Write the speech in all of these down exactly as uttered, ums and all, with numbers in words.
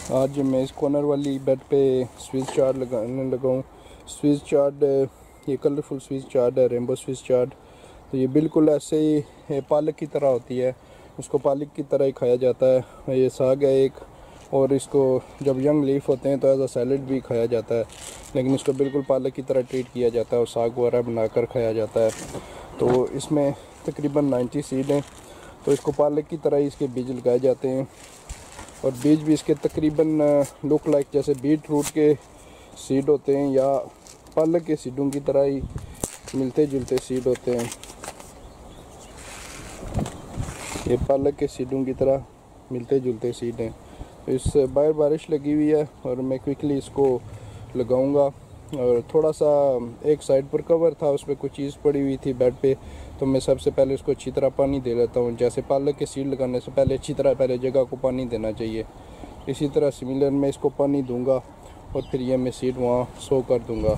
आज मैं इस कॉर्नर वाली बेड पे स्विस चार्ड लगाने लगा हूँ। स्विस चार्ड ये कलरफुल स्विस चार्ड है, रेनबो स्विस चार्ड। तो ये बिल्कुल ऐसे ही पालक की तरह होती है, इसको पालक की तरह ही खाया जाता है। ये साग है एक, और इसको जब यंग लीफ होते हैं तो एज अ सैलड भी खाया जाता है, लेकिन इसको बिल्कुल पालक की तरह ट्रीट किया जाता है और साग वगैरह बनाकर खाया जाता है। तो इसमें तकरीबन नाइन्टी सीड हैं, तो इसको पालक की तरह ही इसके बीज लगाए जाते हैं और बीज भी इसके तकरीबन लुक लाइक जैसे बीट रूट के सीड होते हैं या पालक के सीडों की तरह ही मिलते जुलते सीड होते हैं। ये पालक के सीडों की तरह मिलते जुलते सीड हैं। तो इस बाहर बारिश लगी हुई है और मैं क्विकली इसको लगाऊंगा। और थोड़ा सा एक साइड पर कवर था, उस पर कुछ चीज़ पड़ी हुई थी बेड पे, तो मैं सबसे पहले इसको अच्छी तरह पानी दे लेता हूँ। जैसे पालक के सीड लगाने से पहले अच्छी तरह पहले जगह को पानी देना चाहिए, इसी तरह सिमिलर मैं इसको पानी दूंगा और फिर ये मैं सीड वहाँ सो कर दूंगा।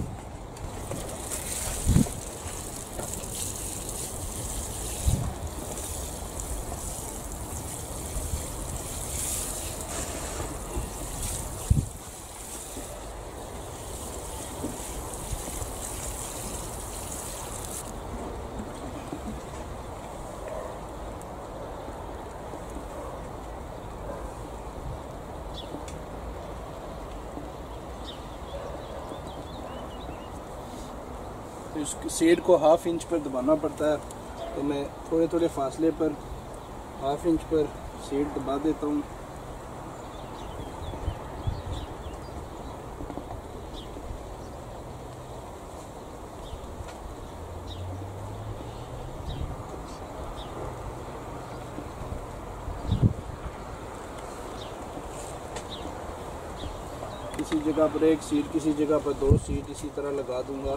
तो इस सीड को हाफ इंच पर दबाना पड़ता है, तो मैं थोड़े थोड़े फासले पर हाफ इंच पर सीड दबा देता हूँ। किसी जगह पर एक सीड, किसी जगह पर दो सीड इसी तरह लगा दूंगा।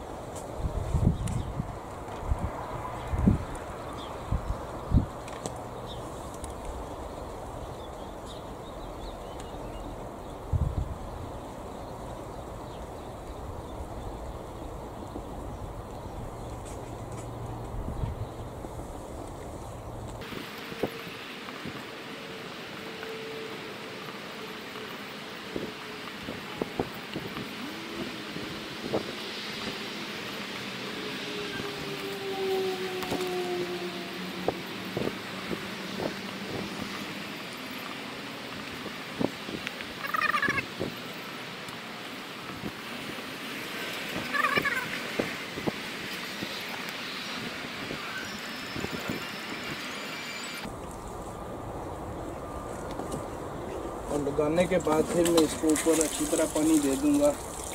और लगाने के बाद फिर मैं इसको ऊपर अच्छी तरह पानी दे दूंगा।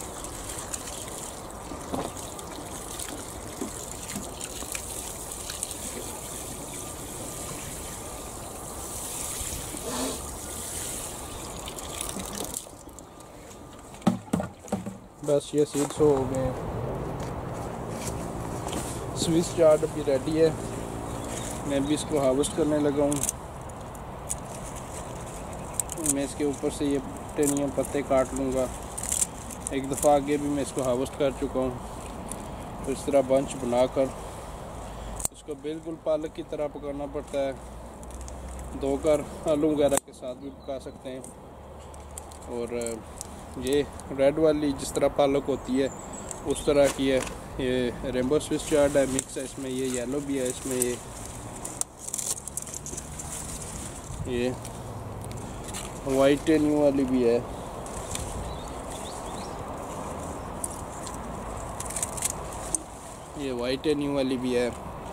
बस ये सीड्स हो गए हैं। स्विस चार्ड भी रेडी है, मैं भी इसको हार्वेस्ट करने लगा हूँ। मैं इसके ऊपर से ये टेनियम पत्ते काट लूँगा। एक दफ़ा आगे भी मैं इसको हार्वेस्ट कर चुका हूँ। तो इस तरह बंच बनाकर इसको बिल्कुल पालक की तरह पकाना पड़ता है, धोकर आलू वगैरह के साथ भी पका सकते हैं। और ये रेड वाली जिस तरह पालक होती है उस तरह की है। ये रेनबो स्विस चार्ड है, मिक्स है इसमें, ये येलो भी है इसमें, ये ये वाइट न्यू वाली भी है। ये वाइट न्यू वाली भी है।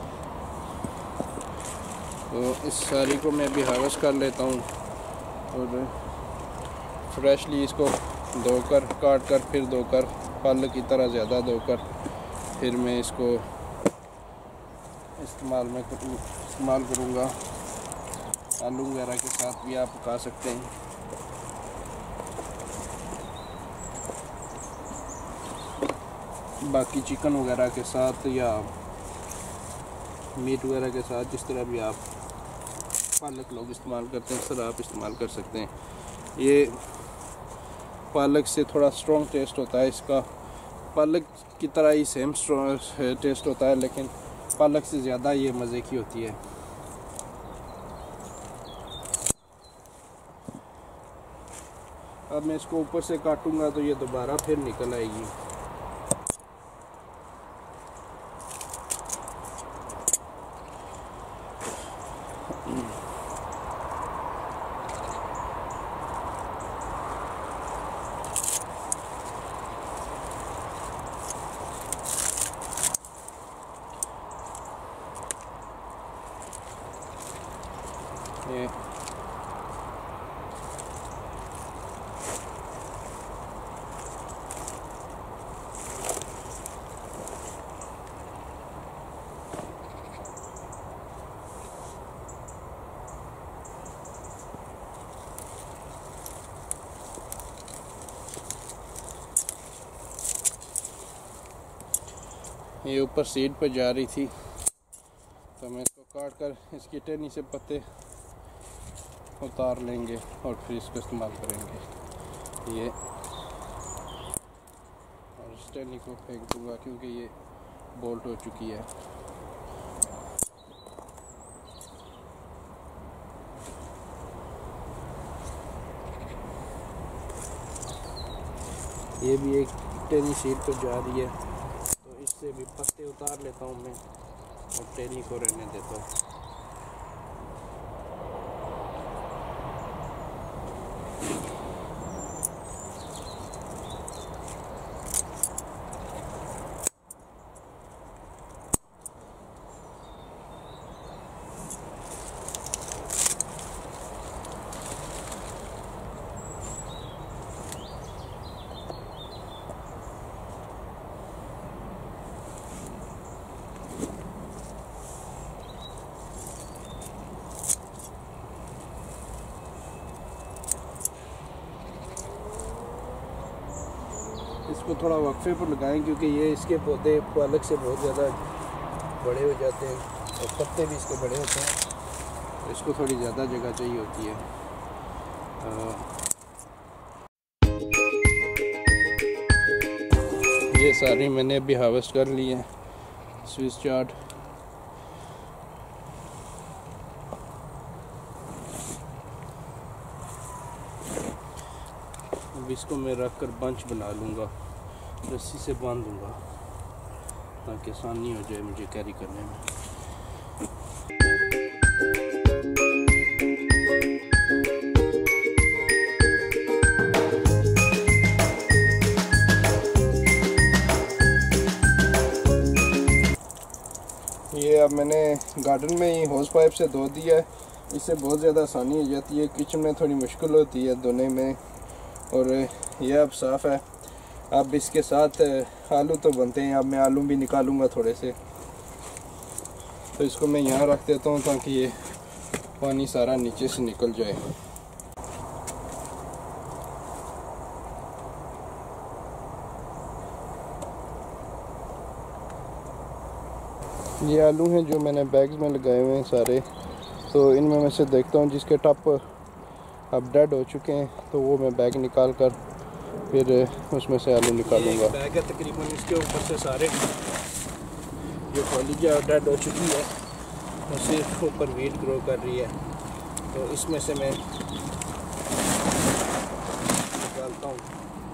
तो इस सारी को मैं भी हार्वेस्ट कर लेता हूँ और फ्रेशली इसको धोकर काट कर फिर धोकर पालक की तरह ज़्यादा धोकर फिर मैं इसको इस्तेमाल में इस्तेमाल करूँगा। आलू वगैरह के साथ भी आप पका सकते हैं। बाकी चिकन वगैरह के साथ या मीट वगैरह के साथ जिस तरह भी आप पालक लोग इस्तेमाल करते हैं उस तरह आप इस्तेमाल कर सकते हैं। ये पालक से थोड़ा स्ट्रॉन्ग टेस्ट होता है इसका, पालक की तरह ही सेम स्ट्रॉन्ग टेस्ट होता है, लेकिन पालक से ज़्यादा ये मज़े की होती है। अब मैं इसको ऊपर से काटूंगा तो ये दोबारा फिर निकल आएगी। ये ये ऊपर सीड पर जा रही थी तो मैं इसको काट कर इसकी टहनी से पत्ते उतार लेंगे और फिर इसको इस्तेमाल करेंगे। ये और इस टहनी को फेंक दूंगा क्योंकि ये बोल्ट हो चुकी है। ये भी एक टहनी सीड पर जा रही है तो इससे भी पत्ते उतार लेता हूँ मैं और टहनी को रहने देता हूँ। इसको थोड़ा वक्फे पर लगाएं क्योंकि ये इसके पौधे पालक से बहुत ज़्यादा बड़े हो जाते हैं और पत्ते भी इसके बड़े होते हैं तो इसको थोड़ी ज़्यादा जगह चाहिए होती है। आ, ये सारी मैंने अभी हार्वेस्ट कर ली है स्विस चार्ड। अब इसको मैं रख कर बंच बना लूँगा, रस्सी से बांध दूँगा ताकि आसानी हो जाए मुझे कैरी करने में। ये अब मैंने गार्डन में ही होस पाइप से धो दिया है, इससे बहुत ज़्यादा आसानी हो जाती है। किचन में थोड़ी मुश्किल होती है धोने में और ये अब साफ़ है। अब इसके साथ आलू तो बनते हैं, अब मैं आलू भी निकालूंगा थोड़े से, तो इसको मैं यहाँ रख देता हूँ ताकि ये पानी सारा नीचे से निकल जाए। ये आलू हैं जो मैंने बैग्स में लगाए हुए हैं सारे, तो इनमें मैं से देखता हूँ जिसके टप अब डेड हो चुके हैं तो वो मैं बैग निकाल कर फिर उसमें से आलू निकालूंगा। बैग है तकरीबन, इसके ऊपर से सारे जो फलीजा डेड हो चुकी है और सिर्फ ऊपर वीट ग्रो कर रही है, तो इसमें से मैं निकालता हूँ।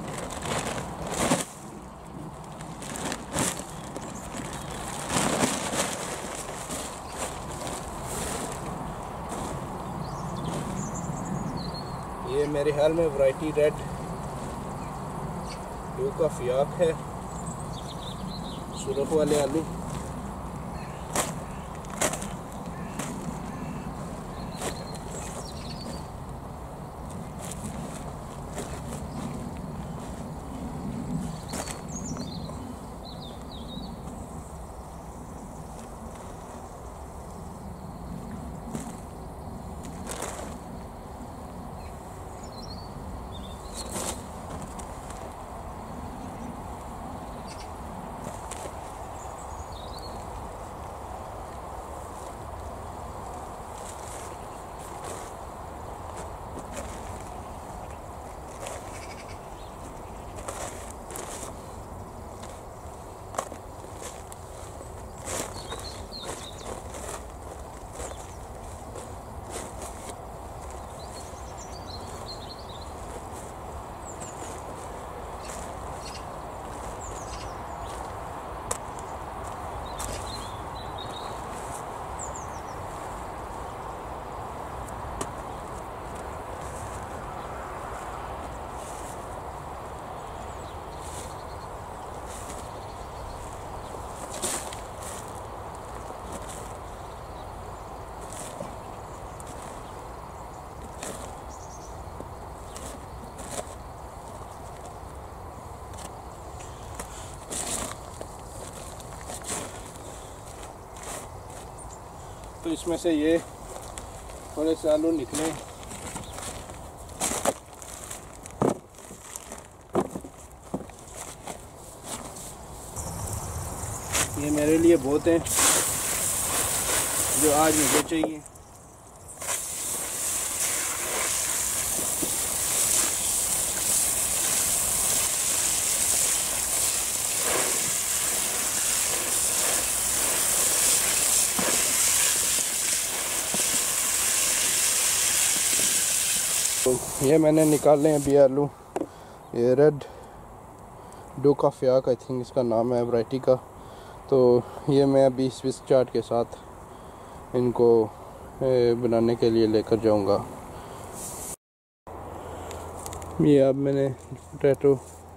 ये मेरे ख्याल में वैरायटी रेड दो का फियाक है, सुरख वाले आलू। तो इसमें से ये थोड़े से आलू निकले। ये मेरे लिए बहुत हैं जो आज मुझे चाहिए। तो ये मैंने निकाले हैं अभी आलू। ये रेड डो का फ्याक आई थिंक इसका नाम है वैरायटी का। तो ये मैं अभी स्विस चार्ट के साथ इनको बनाने के लिए लेकर जाऊंगा। ये अब मैंने पोटैटो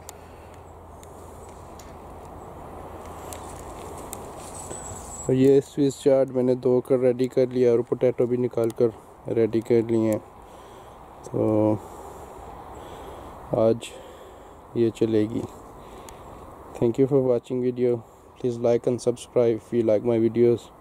और ये स्विस चार्ट मैंने धो कर रेडी कर लिया और पोटैटो भी निकाल कर रेडी कर लिए हैं। तो आज ये चलेगी। Thank you for watching video. Please like and subscribe if you like my videos.